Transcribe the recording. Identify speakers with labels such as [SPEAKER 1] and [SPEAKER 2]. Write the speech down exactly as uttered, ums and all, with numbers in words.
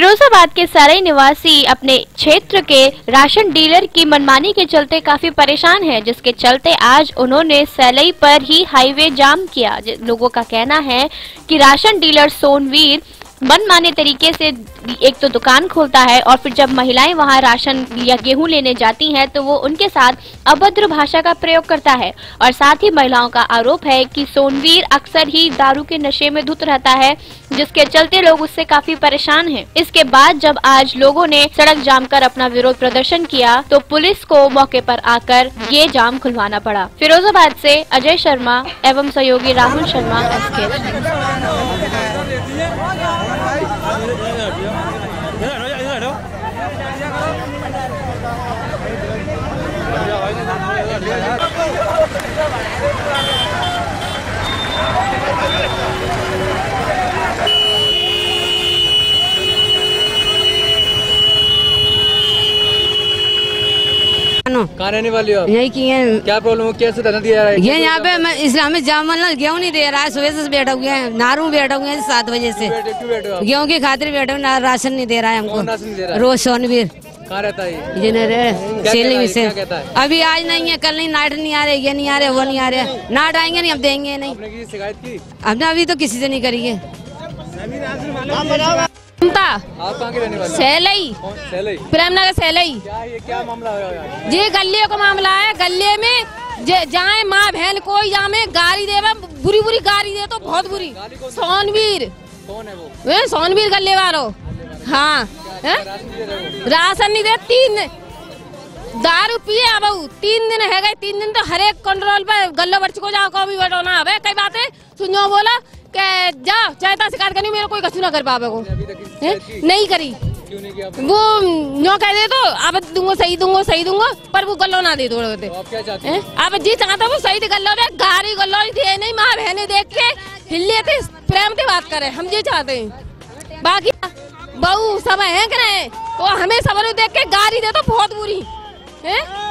[SPEAKER 1] फिरोजाबाद के सराय निवासी अपने क्षेत्र के राशन डीलर की मनमानी के चलते काफी परेशान हैं, जिसके चलते आज उन्होंने सैलई पर ही हाईवे जाम किया। लोगों का कहना है कि राशन डीलर सोनवीर मनमाने तरीके से एक तो दुकान खोलता है और फिर जब महिलाएं वहां राशन या गेहूं लेने जाती हैं तो वो उनके साथ अभद्र भाषा का प्रयोग करता है। और साथ ही महिलाओं का आरोप है कि सोनवीर अक्सर ही दारू के नशे में धुत रहता है, जिसके चलते लोग उससे काफी परेशान हैं। इसके बाद जब आज लोगों ने सड़क जाम कर अपना विरोध प्रदर्शन किया तो पुलिस को मौके पर आकर ये जाम खुलवाना पड़ा। फिरोजाबाद से अजय शर्मा एवं सहयोगी राहुल शर्मा, एसके।
[SPEAKER 2] कहाँ रहने वाली हो?
[SPEAKER 3] यही की है।
[SPEAKER 2] क्या प्रॉब्लम हो? कैसे धरना दिया रहा है?
[SPEAKER 3] ये यहाँ पे मैं इस्लामिक जामन गेहूँ नहीं दे रहा है। सुबह से बैठे हुए हैं, नारू बैठे हुए हैं सात बजे से।
[SPEAKER 2] क्यों बैठे हो?
[SPEAKER 3] गेहूँ की खातिर बैठे हुए, राशन नहीं दे रहा है हमको। रोज सोनवीर
[SPEAKER 2] कहाँ रहता है?
[SPEAKER 3] ये से अभी आज नहीं है, कल नहीं, नाइट नहीं आ रहे, ये नहीं आ रहे, वो नहीं आ रहे। नाइट आएंगे नहीं, अब देंगे नहीं।
[SPEAKER 2] आपने शिकायत की?
[SPEAKER 3] हमने अभी तो किसी से नहीं करी है।
[SPEAKER 2] आप कहाँ के रहने वाले?
[SPEAKER 4] सैलई,
[SPEAKER 2] सैलई,
[SPEAKER 4] प्रेमनगर सैलई।
[SPEAKER 2] क्या ये क्या मामला है?
[SPEAKER 4] ये गले का मामला है। गले में जाए माँ बहन कोई जामे गाली दे, बुरी बुरी गाली दे तो बहुत बुरी। सोनवीर
[SPEAKER 2] कौन है वो?
[SPEAKER 4] वे सोनवीर गले वालो। हाँ, राशन नहीं दे। तीन दारू पिए अब तीन दिन है गए। तीन दिन तो हर एक कंट्रोल पे गल्लो बच्चे को जाओ, को भी बैठो ना। कई बातें सुनो, बोला के जाओ चाहता शिकायत करनी, मेरे कोई कछु ना कर पावे को। नहीं करी।
[SPEAKER 2] क्यों नहीं किया?
[SPEAKER 4] वो नो कह दे तो आप दूंगा, सही दूंगा, सही दूंगा, पर वो गल्लो ना दे दो।
[SPEAKER 2] तो आप क्या चाहते हैं?
[SPEAKER 4] आप जी चाहता वो सही गल्लो दे, गारी गल्लो दे नहीं। माँ बहने देख के हिल्ले थे, प्रेम से बात करे, हम ये चाहते हैं। बाकी बहू सब है कि नहीं, तो हमें सब देख के गारी दे तो बहुत बुरी है।